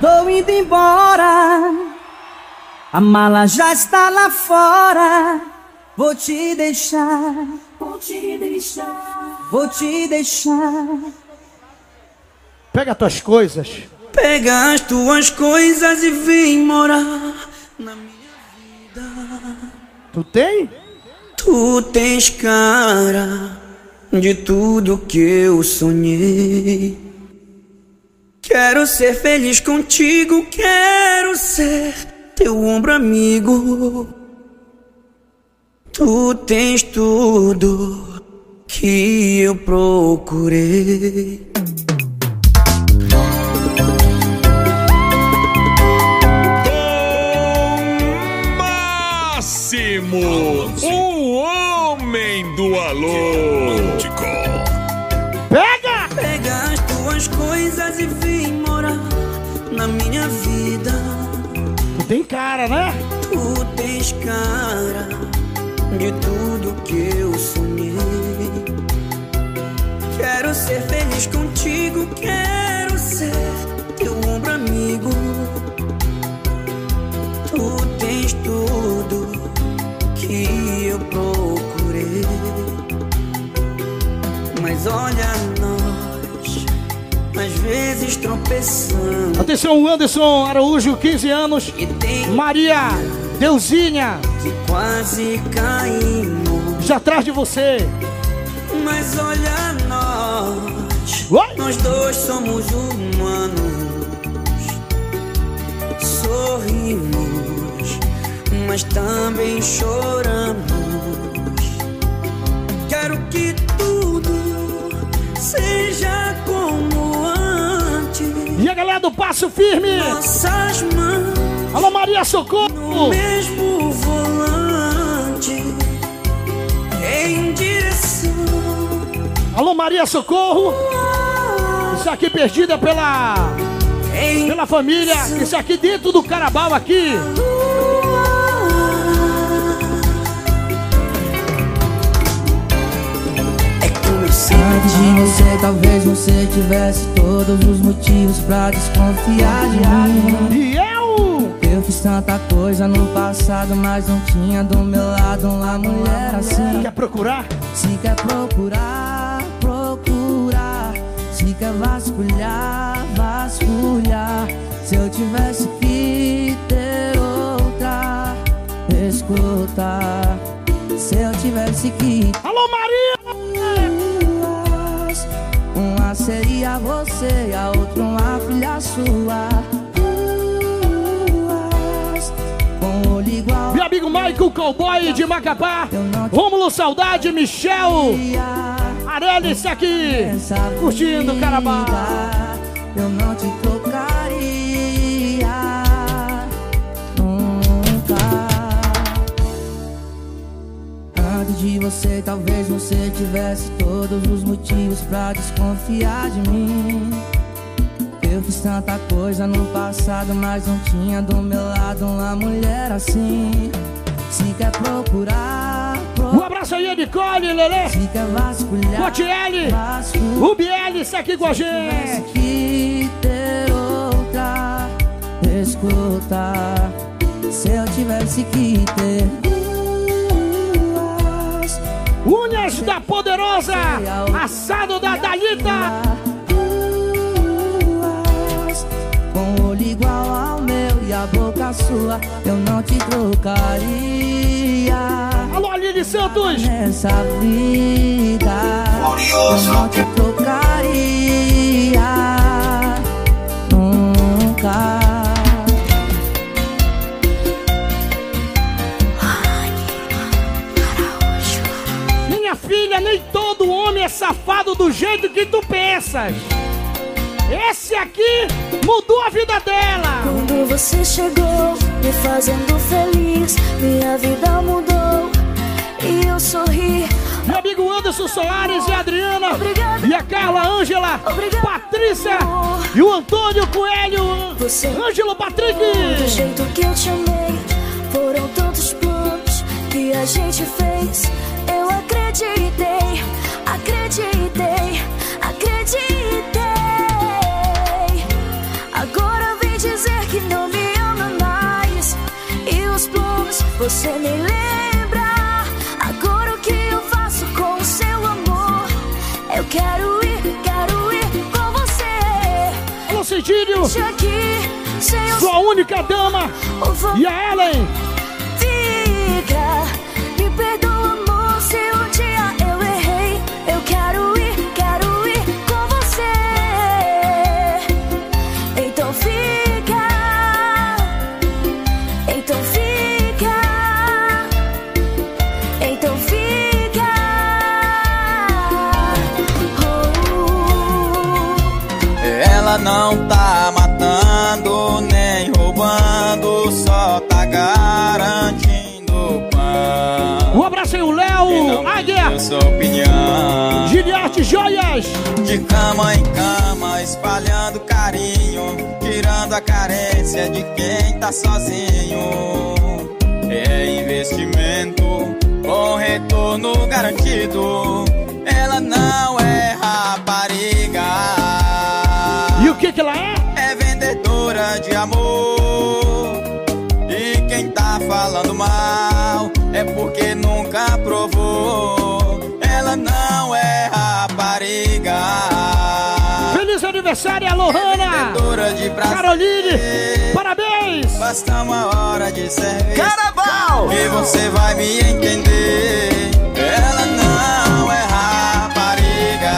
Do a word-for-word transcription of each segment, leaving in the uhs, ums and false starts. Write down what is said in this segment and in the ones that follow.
tô indo embora. A mala já está lá fora. Vou te deixar, vou te deixar, vou te deixar. Pega as tuas coisas. Pega as tuas coisas e vem morar na minha vida. Tu tem? Tu tens cara de tudo que eu sonhei. Quero ser feliz contigo, quero ser teu ombro amigo. Tu tens tudo que eu procurei. O homem do alô. Pega! Pega as tuas coisas e vem morar na minha vida. Tu tem cara, né? Tu tens cara de tudo que eu sonhei. Quero ser feliz contigo, quero ser teu ombro amigo. Tu tens tudo que eu procurei. Mas olha nós, às vezes tropeçamos. Atenção, Anderson Araújo, quinze anos. Maria Deusinha, que quase caímos. Já atrás de você. Mas olha nós, Oi? Nós dois somos humanos. Sorrimos, mas também choramos. Quero que tudo seja como antes. E a galera do Passo Firme. Nossas mãos. Alô, Maria Socorro. No mesmo volante, em direção. Alô, Maria Socorro. Isso aqui perdida pela em pela família. Isso aqui dentro do Carabao aqui. Antes de você, talvez você tivesse todos os motivos pra desconfiar de mim. E eu? Eu fiz tanta coisa no passado, mas não tinha do meu lado uma mulher assim. Quer procurar? Se quer procurar, procurar. Se quer vasculhar, vasculhar. Se eu tivesse que ter outra, escutar. Se eu tivesse que... Alô, Maria! Uma seria você e a outra uma filha sua. Com olho igual. Meu amigo Michael Cowboy de Macapá. Rômulo Saudade, Michel Arelis aqui curtindo o Carabao. Eu não te trocaria nunca. Antes de você, talvez você tivesse todos os motivos pra desconfiar de mim. Eu fiz tanta coisa no passado, mas não tinha do meu lado uma mulher assim. Se quer procurar, procurar. Um abraço aí, Nicole, Lelê. Se quer vasculhar, Cotiele, o Biel, isso aqui com a gente. Se que ter outra, escutar. Se eu tivesse que ter duas, Unhas da Poderosa, assado da Dalita. Duas, com o olho igual ao meu e a boca sua, eu não te trocaria. Alô, Aline Santos. Nessa vida, eu não te trocaria nunca. Minha filha, nem todo homem é safado do jeito que tu pensas. Esse aqui mudou a vida dela. Quando você chegou, me fazendo feliz, minha vida mudou e eu sorri. Meu amigo Anderson Soares e a Adriana. Obrigada. E a Carla Ângela. Obrigada. Patrícia. E o Antônio Coelho. Você Ângelo Patrick. do jeito que eu te amei, foram tantos planos que a gente fez. Eu acreditei, acreditei, acreditei. Agora vem dizer você nem lembra. Agora o que eu faço com o seu amor? Eu quero ir, quero ir com você. Alô, Cidírio, aqui, sua única dama. E a Ellen. Fica, me perdoa, amor, se um dia eu errei. Eu quero ir, quero ir com você. Então fica, então fica, então fica. Oh. Ela não tá matando nem roubando, só tá garantindo pão. Um abraço aí, o Léo, Águia, Giliarte Joias. De cama em cama, espalhando carinho, tirando a carência de quem tá sozinho. É investimento com retorno garantido. Ela não é rapariga. E o que que ela é? É vendedora de amor. E quem tá falando mal é porque nunca provou. Ela não é rapariga. Feliz aniversário, a Lohana, Caroline, parabéns. Basta uma hora de serviço, Carnaval! e você vai me entender. Ela não é rapariga.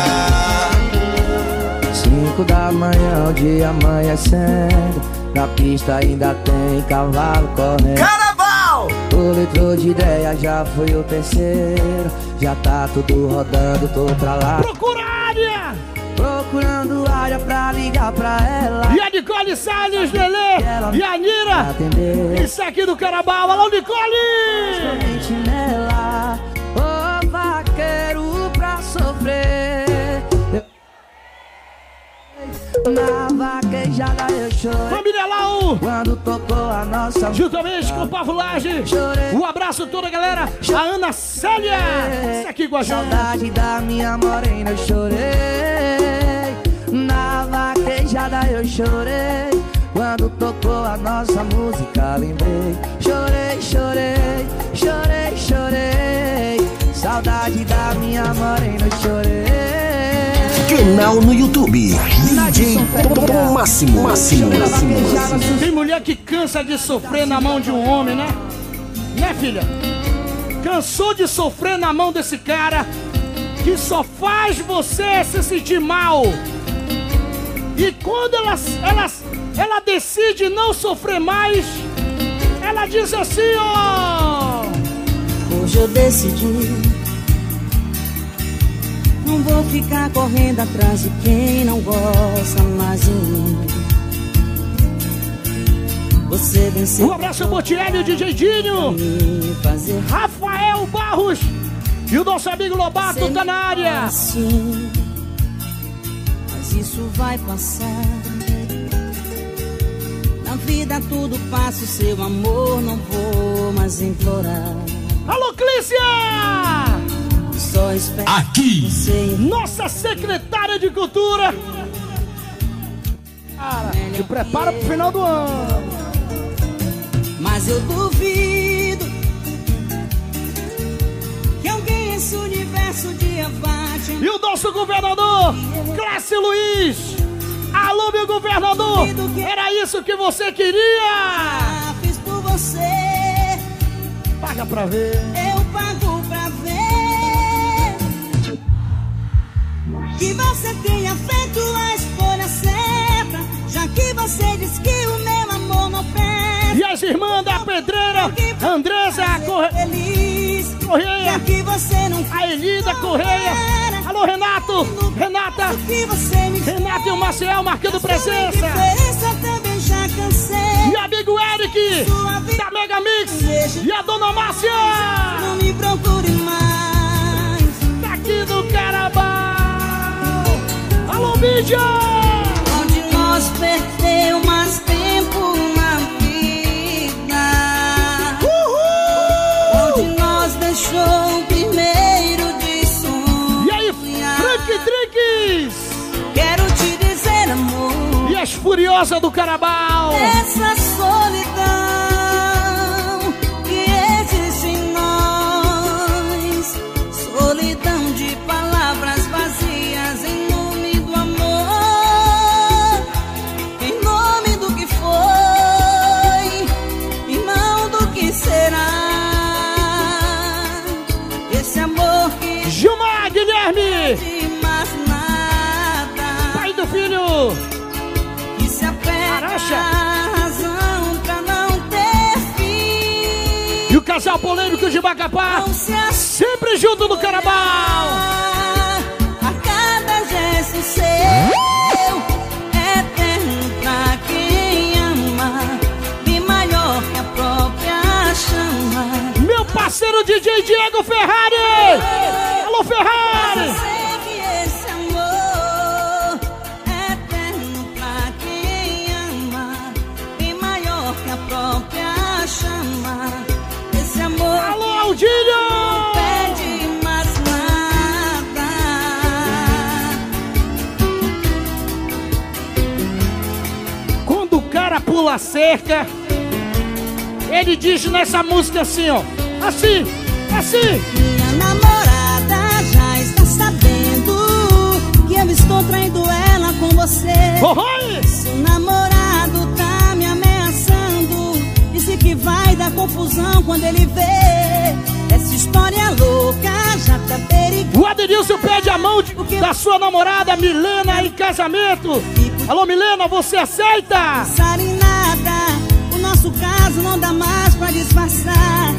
Cinco da manhã, o dia amanhecendo. Na pista ainda tem cavalo correndo. Carnaval! O litro de ideia já foi o terceiro. Já tá tudo rodando, tô pra lá. Procura a área. Procurando área pra ligar pra ela. E a Nicole Salles, Lelê e a Nira. Atender. Isso aqui do Carnaval. Alô, Nicole! Somente nela. Ô vaqueiro pra sofrer. Na vaquejada eu chorei. Família Lau, quando tocou a nossa juntamente com o Pavo Laje. Um abraço a toda a galera. A Ana Célia, isso aqui com a gente. Saudade da minha morena eu chorei. Na vaquejada eu chorei. Quando tocou a nossa música lembrei. Chorei, chorei, chorei, chorei. Saudade da minha morena eu chorei. Canal no YouTube D J Tom Máximo, Máximo, Máximo. Tem mulher que cansa de sofrer na mão de um homem, né? Né, filha? Cansou de sofrer na mão desse cara que só faz você se sentir mal. E quando ela, ela, ela decide não sofrer mais, ela diz assim, ó: hoje eu decidi, não vou ficar correndo atrás de quem não gosta mais de mim. Você venceu. Um abraço ao Botielli, o D J Dinho, Rafael Barros e o nosso amigo Lobato tá na área. Assim, mas isso vai passar. Na vida tudo passa, o seu amor não vou mais implorar. Alô, Clícia! Só espero aqui, você. Nossa secretária de Cultura. Cara, te prepara pro final do ano. Mas eu duvido que alguém nesse universo um dia vá te... E o nosso governador, Clássio Luiz. Alô, meu governador. Era isso que você queria. Fiz por você. Paga pra ver. Eu pago pra ver que você tenha feito a escolha certa, já que você diz que o meu amor não pesa. E as irmãs da Pedreira, Andressa Corre... feliz, Correia, que você não a Elida Correia. Alô, Renato, Renata, Renata e o Maciel marcando presença. Também já cansei. E amigo Eric, da Mega Mix. E a dona Márcia. Não me procure mais. Tá aqui no Carnaval. Alô, mídia. Onde nós perdeu mais tempo na vida. Uhul. Onde nós deixou o primeiro de sonhar. E aí, Frank Drinks. Quero te dizer, amor. E as furiosas do Carnaval. Essa solidão que esse amor que Gilmar Guilherme, de mais nada, pai do filho que se apega Aracha. à razão pra não ter fim. E o casal polêmico de Macapá, Não se assusta sempre junto no Carnaval. a cada gesto seu, eterno pra quem ama, bem maior que a própria chama. Meu parceiro D J Diego Ferrari. Alô, Ferrari. Eu sei que esse amor é eterno pra quem ama, bem maior que a própria chama. Esse amor Alô, Aldinho. não pede mais nada. Quando o cara pula a cerca, ele diz nessa música assim, ó. Assim, assim. Minha namorada já está sabendo que eu estou traindo ela com você. Oh, oi. Seu namorado tá me ameaçando, disse que vai dar confusão quando ele vê. Essa história louca já tá perigosa. O Adenilson pede a mão de- da sua namorada Milena em casamento. Alô, Milena, você aceita? Pensar em nada, o nosso caso não dá mais pra disfarçar.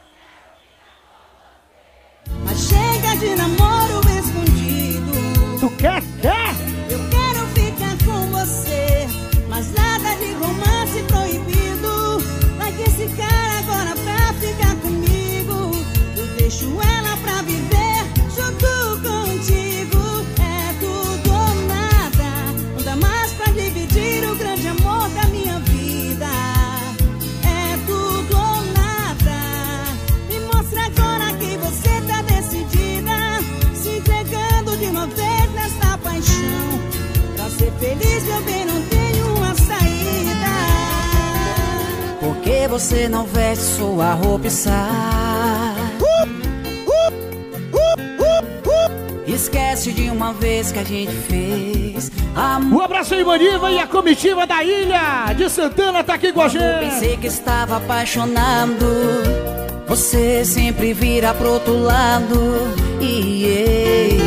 Mas chega de namoro escondido. Tu quer? Quer? Eu quero ficar com você, mas nada de romance proibido. Largue esse cara agora pra ficar comigo. Eu deixo ela pra viver junto contigo. É tudo ou nada, não dá mais pra dividir o grande amor da minha vida. É tudo ou nada, me mostra agora que você tá decidida, se entregando de uma vez nessa paixão. Pra ser feliz, meu bem, não tenho uma saída. Por que você não veste sua roupa e sai? Esquece de uma vez que a gente fez amor. Um abraço aí, Maniva, e a comitiva da Ilha de Santana tá aqui com a gente. Pensei que estava apaixonado, você sempre vira pro outro lado. E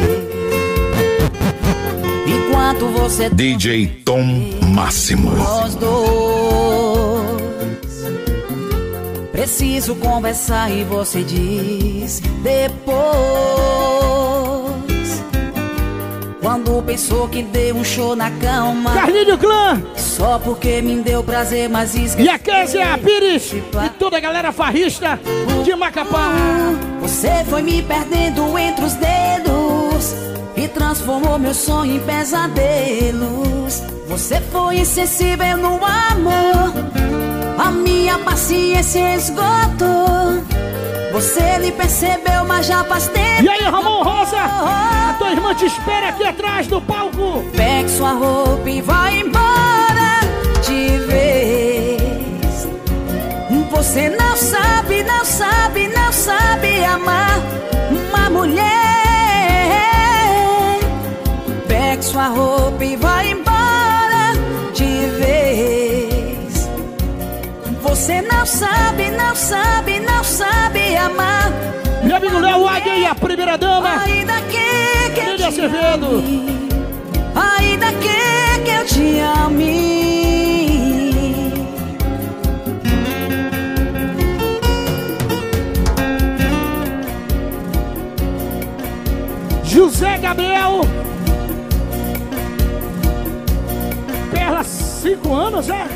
enquanto você D J Tom Máximo. nós dois, preciso conversar e você diz depois. Quando pensou que deu um show na cama, Carlinho Clã só porque me deu prazer, mas esqueci. e a Kézia Pires e toda a galera farrista de Macapá. Você foi me perdendo entre os dedos e transformou meu sonho em pesadelos. Você foi insensível no amor, a minha paciência esgotou. Você nem percebeu, mas já faz tempo. E aí, Ramon Rosa, a tua irmã te espera aqui atrás do palco. Pegue sua roupa e vai embora de vez. Você não sabe, não sabe, não sabe amar uma mulher. Pegue sua roupa e vai embora de vez. Você não sabe, não sabe, não sabe amar. Meu amigo Léo Águia e a primeira dama, Ainda que, que eu Lídia te Acevedo. ame, ainda que, que eu te ame. José Gabriel. Perla, cinco anos, é?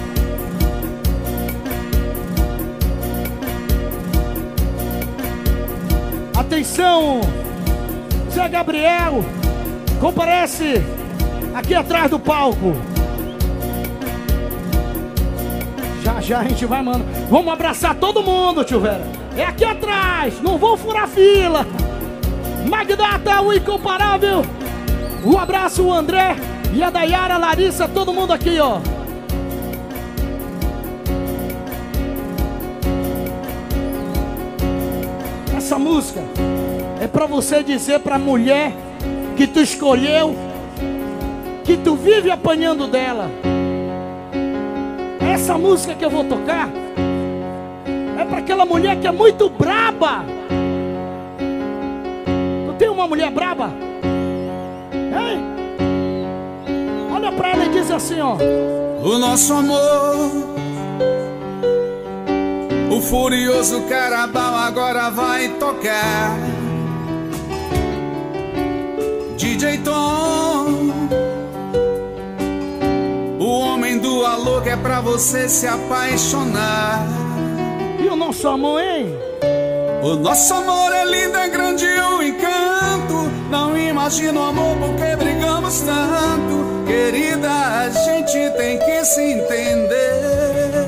Atenção, Zé Gabriel, comparece aqui atrás do palco. Já já a gente vai, mano. Vamos abraçar todo mundo, tio Vera. É aqui atrás, não vou furar fila. Magnata, o incomparável. Um abraço, o André e a Dayara, a Larissa, todo mundo aqui, ó. Essa música é pra você dizer pra mulher que tu escolheu, que tu vive apanhando dela. Essa música que eu vou tocar é pra aquela mulher que é muito braba, tem uma mulher braba? Hein? Olha pra ela e diz assim, ó. O nosso amor, o furioso carabao agora vai tocar. D J Tom, o homem do alô que é pra você se apaixonar. E o nosso amor, hein? O nosso amor é lindo, é grande o encanto. Não imagino amor porque brigamos tanto. Querida, a gente tem que se entender.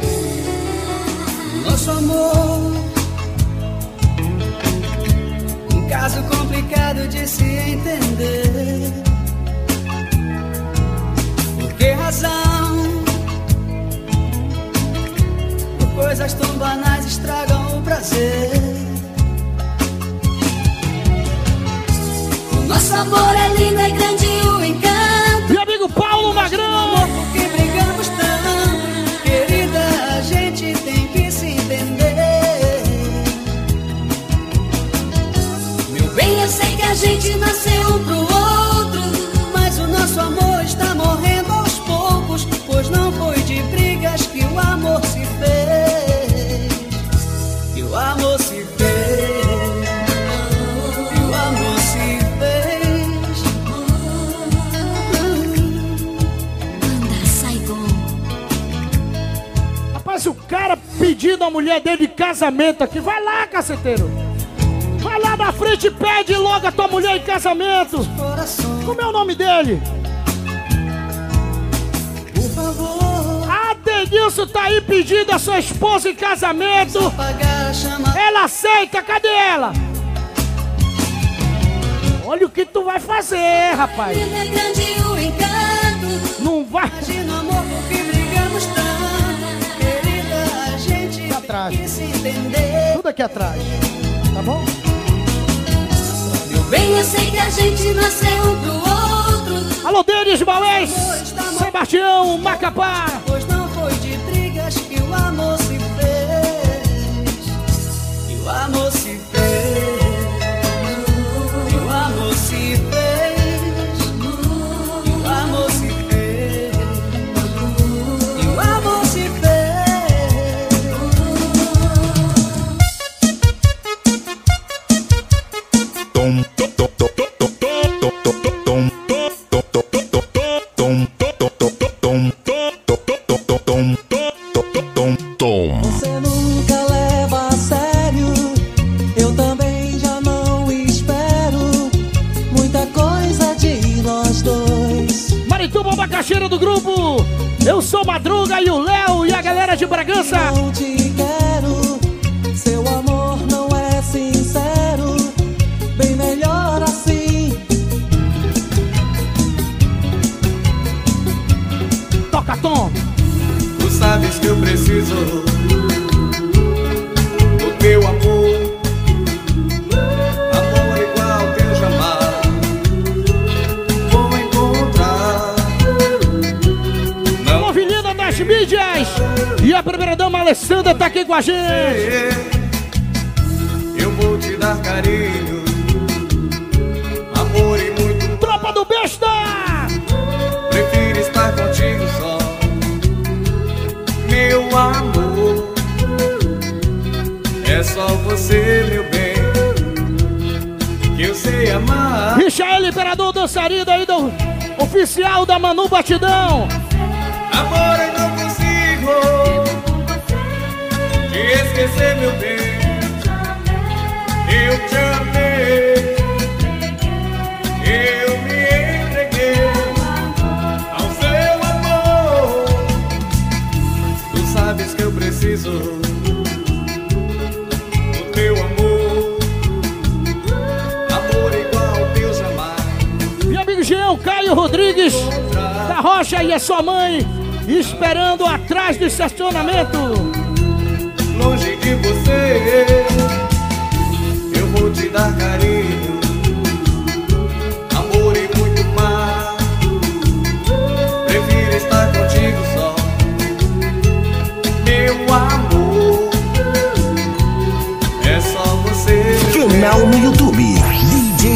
Nosso amor, um caso complicado de se entender. Por que razão? Por coisas tão banais estragam o prazer. O nosso amor é lindo, é grande o encanto. Meu amigo Paulo Magrão. Porque brigamos tanto, querida, a gente tem que se entender. Meu bem, eu sei que a gente nasceu um pro outro, mas o nosso amor está morrendo aos poucos, pois não foi de brigas que o amor se fez. Que o amor se fez. Que o amor se fez. Rapaz, o cara pedindo a mulher dele de casamento aqui. Vai lá, caceteiro. Vai lá na frente e pede logo a tua mulher em casamento. Como é o nome dele? Por favor. A Denilson tá aí pedindo a sua esposa em casamento. Apagar a chama. Ela aceita, cadê ela? Olha o que tu vai fazer, rapaz. É grande o encanto. Não vai. Imagina amor porque brigamos tanto. Querida, a gente Atrás. tem que se entender. Tudo aqui atrás. Tá bom? Meu bem, eu sei que a gente nasceu um pro outro. Alô, Denis Bauês, Sebastião, Macapá. Pois não foi de brigas que o amor se fez. Que o amor se fez. Que o amor se fez. Que o amor se fez. Que o amor se fez. Tom, tom, tom, tom, tom, tom, tom, tom, tom. Você nunca leva a sério, eu também já não espero muita coisa de nós dois. Marituba, macaxeira do grupo. Eu sou Madruga e o Léo e a galera de Bragança. Não te quero, seu amor não é sincero, bem melhor assim. Toca, Tom. Tu sabes que eu preciso do teu amor. Amor igual teu jamais vou encontrar. Não Movilina das mídias. E a primeira dama Alessandra tá aqui com a gente. eu vou te dar carinho, amor e muito. Tropa do Besta. Prefiro estar contigo só, meu amor. É só você, meu bem, que eu sei amar. Michael Imperador dançarino aí do oficial da Manu Batidão. Amor, eu não consigo te esquecer, meu bem. Eu te amei, eu me entreguei ao seu amor. Tu sabes que eu preciso do teu amor. Amor igual ao teu jamais. Meu amigo Jean Caio Rodrigues da Rocha e a sua mãe esperando atrás do estacionamento. Longe de você, eu vou te dar carinho, amor e muito mais. Prefiro estar contigo só, meu amor. É só você. Canal no YouTube D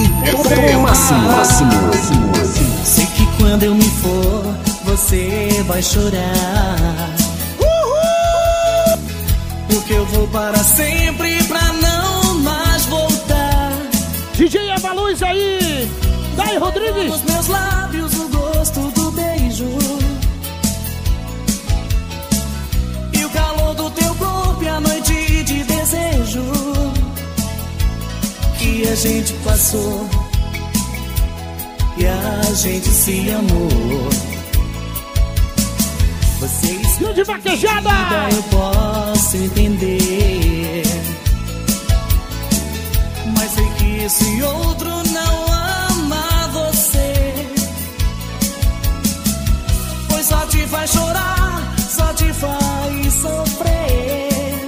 máximo, máximo, máximo. Sei que quando eu me for, você vai chorar. Uhul! Porque eu vou para sempre pra não mais voltar. D J Eva Luz aí! Daí, Rodrigues! Nos meus lábios o gosto do beijo e o calor do teu corpo e a noite de desejo que a gente passou e a gente se amou. Você de vaquejada! Eu posso entender, mas sei que esse outro não ama você, pois só te faz chorar, só te faz sofrer.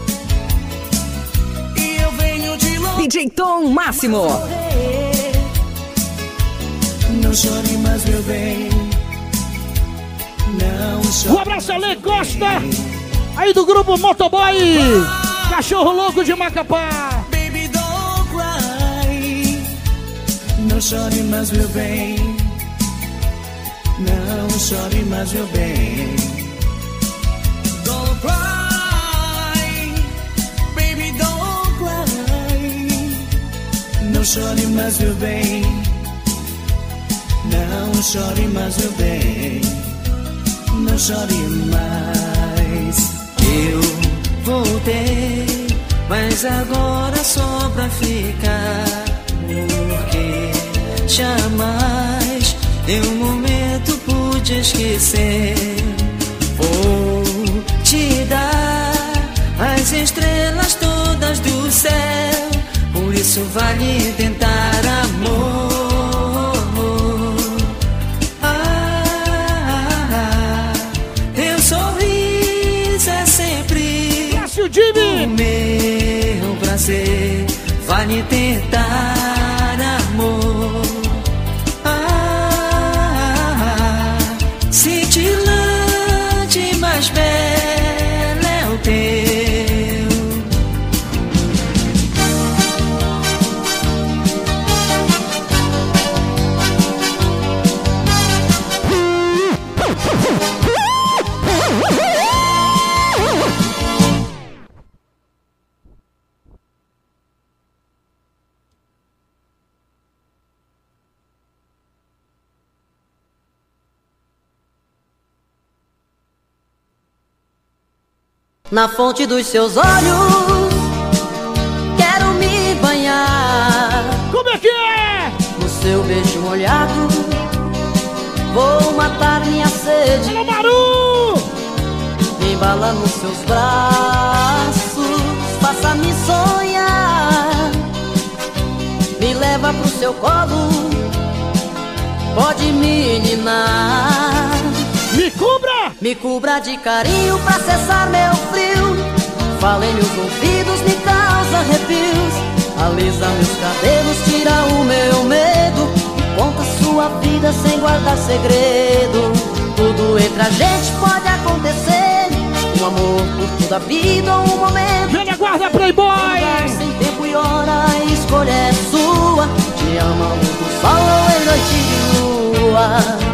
E eu venho de longe. D J Tom Máximo. Não chore mais, meu bem. Um abraço, Ale Costa, aí do grupo Motoboy, Cachorro Louco de Macapá. Baby, don't cry. Não chore mais, meu bem. Não chore mais, meu bem. Don't cry. Baby, don't cry. Não chore mais, meu bem. Não chore mais, meu bem. Não chore mais. Eu voltei, mas agora só pra ficar. Porque jamais em um momento pude esquecer. Vou te dar as estrelas todas do céu, por isso vale tentar, amor. Jimmy. O meu prazer vale tentar, amor. Ah, cintilante, mais belo é o teu. Na fonte dos seus olhos quero me banhar. Como é que é? No seu beijo molhado vou matar minha sede. Alô, Maru! Me embala nos seus braços, faça-me sonhar. Me leva pro seu colo, pode me ninar. Me cubra! Me cubra de carinho pra cessar meu frio. Fala em meus ouvidos, me causa arrepios. Alisa meus cabelos, tira o meu medo. Conta sua vida sem guardar segredo. Tudo entre a gente pode acontecer. Um amor por toda a vida ou um momento. Velha guarda, Playboy! Sem tempo e hora, a escolha é sua. Te ama luz do sol ou em noite de lua.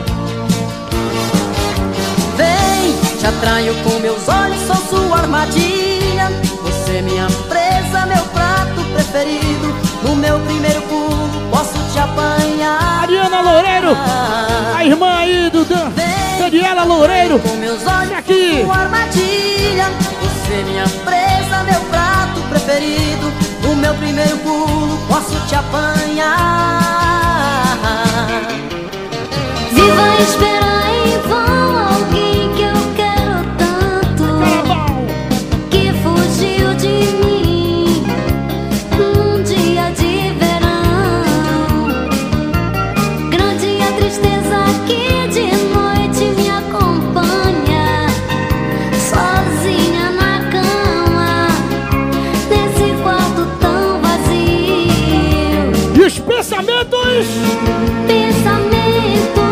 Vem, te atraio com meus olhos, sou sua armadilha. Você minha presa, meu prato preferido. No meu primeiro pulo posso te apanhar. Ariana Loureiro, a irmã aí do Dan, Daniela Loureiro. Com meus olhos, aqui. Sua armadilha. Você minha presa, meu prato preferido. No meu primeiro pulo posso te apanhar. Viva esperar em vão alguém que eu quero tanto, que fugiu de mim num dia de verão. Grande a tristeza que de noite me acompanha, sozinha na cama, nesse quarto tão vazio. E os pensamentos? Pensamentos,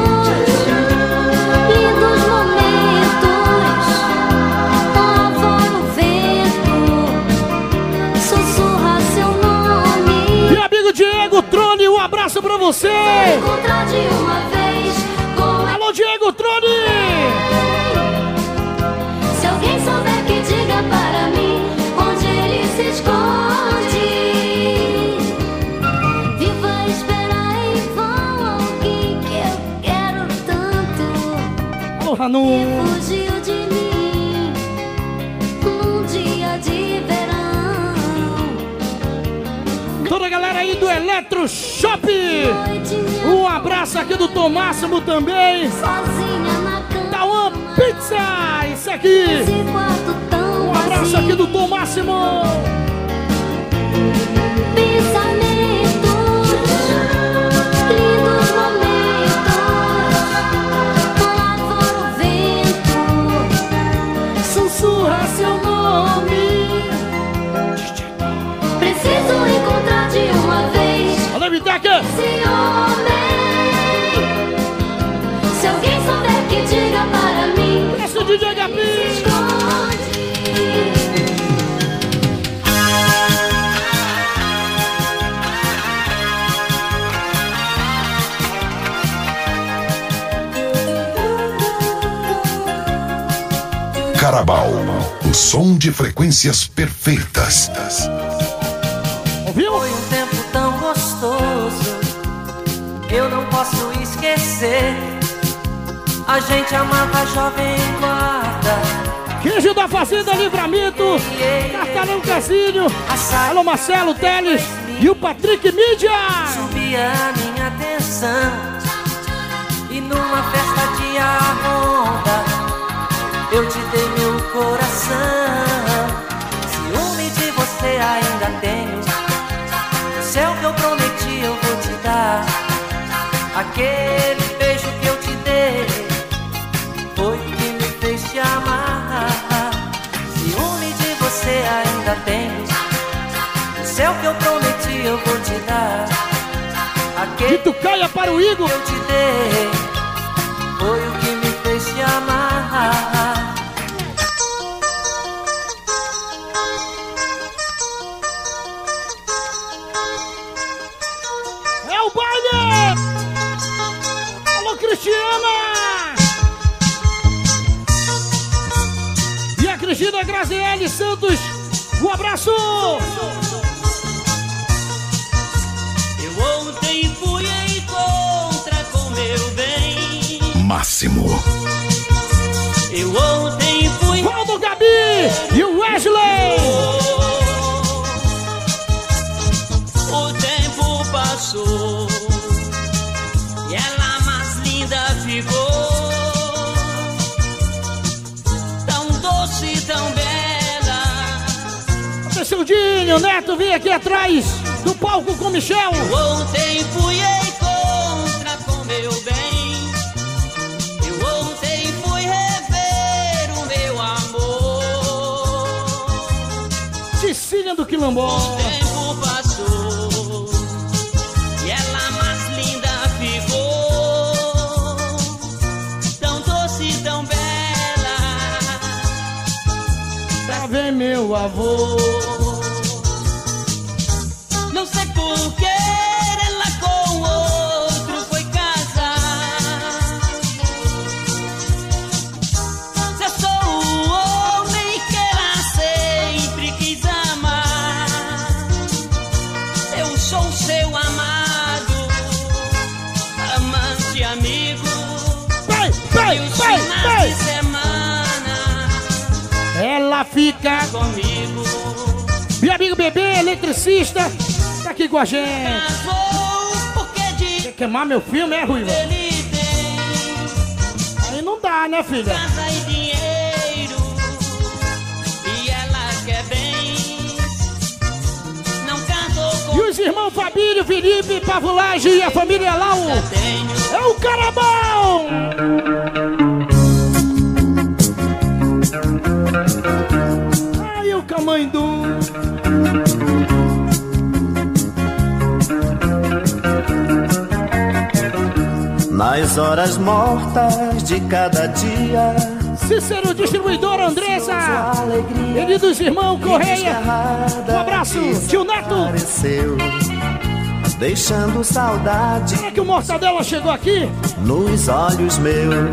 lindos momentos, lava no vento, sussurra seu nome. E amigo Diego Trone, um abraço abraço pra você. Encontrar de uma vez com Alô, Diego Troni. Se alguém souber que diga para mim onde ele se esconde. Viva esperar em vão alguém que eu quero tanto. Alô, Ranu. Que fugiu de mim num dia de verão. Toda a galera aí do Eletro Shop. Um abraço aqui do Tom Máximo também. Sozinha na cama. Da One Pizza. Isso aqui. Esse quarto tão Um abraço vazio. aqui do Tom Máximo. Pensamentos, lindos momentos. Lá fora o vento sussurra seu nome. Preciso encontrar de uma vez Alô, Viteca. esse homem. Se alguém souber que diga para mim Esse é o D J se Gabi. esconde. Carabao, o som de frequências perfeitas. Ouviu? Foi um tempo tão gostoso, eu não posso esquecer. A gente amava jovem guarda. Queijo da Fazenda Livramento. Cartalão Casinho. Alô, Marcelo Teles. E o Patrick Mídia. Subia a minha atenção. E numa festa de arronda eu te dei meu coração. Ciúme de você ainda tenho. O céu que eu prometi eu vou te dar. Aquele beijo que eu te dei foi que me fez te amar. Ciúme de você ainda tenho. O céu que eu prometi eu vou te dar. Aquele E tu caia para o Igor. que eu te dei foi o que me fez te amar. É o baile. Alô, Cristiana. E a Cristina Graziele Santos. Um abraço. Eu ontem fui em contra com meu bem. Máximo. Eu ontem fui. Valdo Gabi e o Wesley. O tempo passou e ela mais linda ficou. Tão doce, tão bela. Atenção, Dinho, Neto, vem aqui atrás do palco com Michel. Eu ontem fui em contra com meu bem. Eu ontem fui rever o meu amor. Cecília do Quilombo. O tempo passou e ela mais linda ficou. Tão doce, tão bela. Tá vendo meu avô? Não sei por que ela com outro foi casar. Se eu sou o homem que ela sempre quis amar, eu sou seu amado, amante, amigo. Vai, vai, E os vai, finais vai. de semana Ela fica. comigo. Meu amigo bebê, eletricista, tá aqui com a gente. Casou porque de Quer queimar meu filme, é, Ruiva? ele tem Aí não dá, né, filha? casa e dinheiro, e ela quer bens. Não casou com E os irmãos Fabílio, Felipe, Pavulagem e a família Lau. tenho. É o Carabão! Ai, o Camandu. Nas horas mortas de cada dia, Cícero, distribuidor Andressa. Ele dos irmãos Correia. Um abraço, tio Neto. apareceu. deixando saudade. Será que o Mortadela chegou aqui? Nos olhos meus.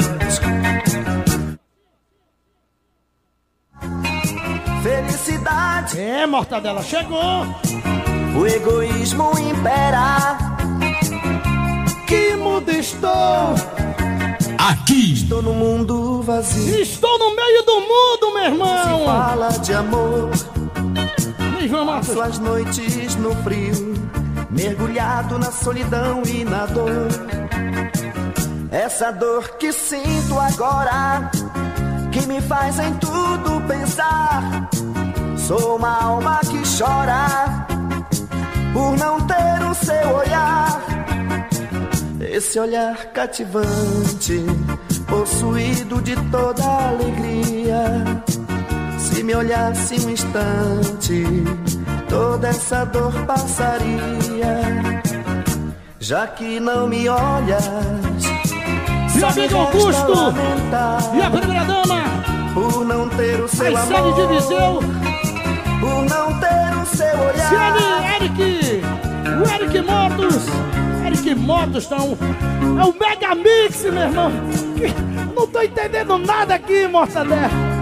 Felicidade. É, Mortadela, chegou. O egoísmo impera. Que mundo estou? Aqui. Estou no mundo vazio. Estou no meio do mundo, meu irmão. Se fala de amor. Passo as noites no frio, mergulhado na solidão e na dor. Essa dor que sinto agora, que me faz em tudo pensar. Sou uma alma que chora por não ter o seu olhar. Esse olhar cativante, possuído de toda alegria. Se me olhasse um instante, toda essa dor passaria. Já que não me olhas, meu amigo Augusto e a primeira dama, por não ter o seu amor, amor, de Viseu, por não ter o seu olhar. Ciane, Eric, o Eric Motos, Eric Motos estão, é o Mega Mix, meu irmão. Não tô entendendo nada aqui, Mortadela.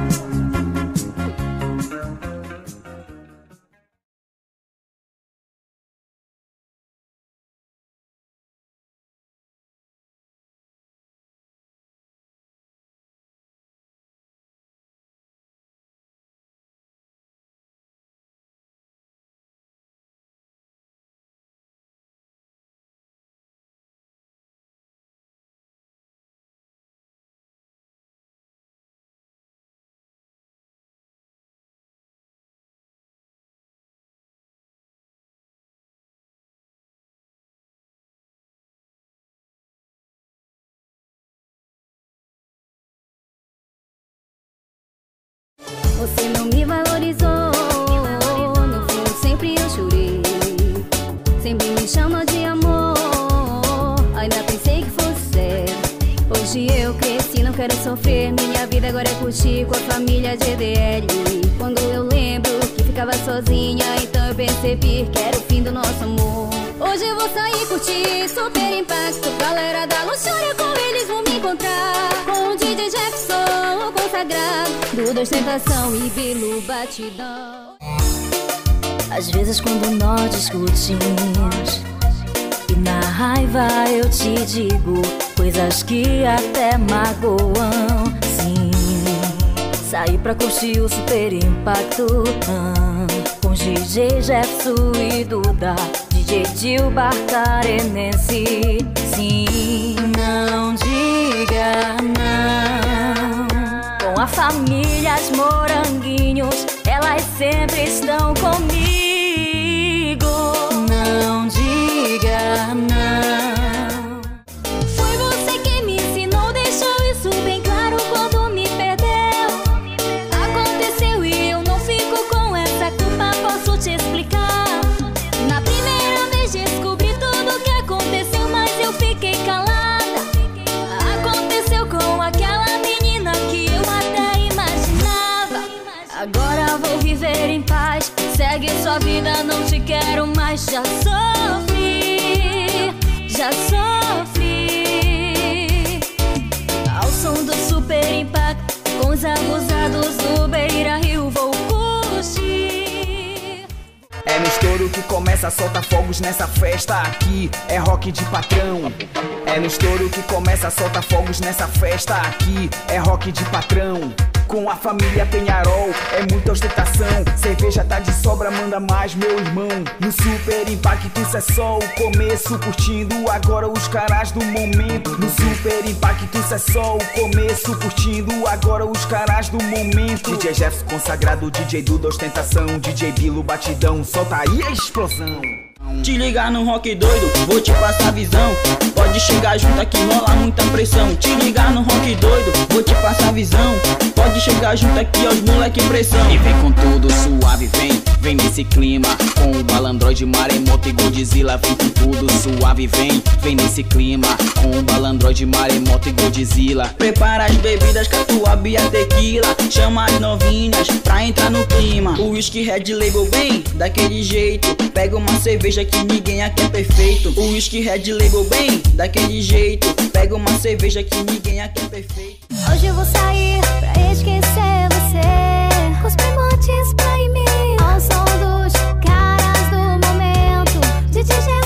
Você não me valorizou, no fundo sempre eu chorei. Sempre me chama de amor, ainda pensei que fosse sério. Hoje eu cresci, não quero sofrer, minha vida agora é curtir com a família de E D L. Quando eu lembro que ficava sozinha, então eu percebi que era o fim do nosso amor. Hoje eu vou sair curtir, super impacto, galera da luxúria, com eles vão me encontrar. Com o D J Jefferson, o consagrado, Duda Ostentação e Bilu Batidão. Às vezes quando nós discutimos e na raiva eu te digo coisas que até magoam. Sim, saí pra curtir o super impacto, ah, com D J Jefferson e Duda, D J Dil Barcarenense. Sim, não diga não. Com a família As Moranguinhos, elas sempre estão comigo. Não diga não. Foi você que me ensinou, deixou isso bem claro quando me perdeu. Aconteceu e eu não fico com essa culpa, posso te explicar. Na primeira vez descobri tudo o que aconteceu, mas eu fiquei calada. Aconteceu com aquela menina que eu até imaginava. Agora vou viver em paz, segue sua vida, não te quero mais. Já sofri, já sofri. Ao som do super impacto, com os abusados do Beira Rio vou curtir. É no estouro que começa a soltar fogos nessa festa. Aqui é rock de patrão. É no estouro que começa a soltar fogos nessa festa. Aqui é rock de patrão. Com a família Penharol é muita ostentação. Cerveja tá de sobra, manda mais, meu irmão. No super impacto isso é só o começo. Curtindo agora os caras do momento. No super impacto isso é só o começo. Curtindo agora os caras do momento. D J Jefferson consagrado, D J Duda Ostentação, D J Bilu Batidão, solta aí a explosão. Te ligar no rock doido, vou te passar a visão. Pode chegar junto aqui, rola muita pressão. Te ligar no rock doido, vou te passar a visão. Pode chegar junto aqui, aos moleque pressão. E vem com tudo suave, vem, vem nesse clima. Com o Balandroid, Maremoto e Godzilla. Vem com tudo suave, vem, vem nesse clima. Com o Balandroid, Maremoto e Godzilla. Prepara as bebidas, catuaba e a tequila. Chama as novinhas pra entrar no clima. O whisky Red Label bem, daquele jeito. Pega uma cerveja cerveja que ninguém aqui é perfeito. O whisky Red Label bem, daquele jeito. Pega uma cerveja que ninguém aqui é perfeito. Hoje eu vou sair pra esquecer você, com os primortes pra mim, ao som dos caras do momento, de D J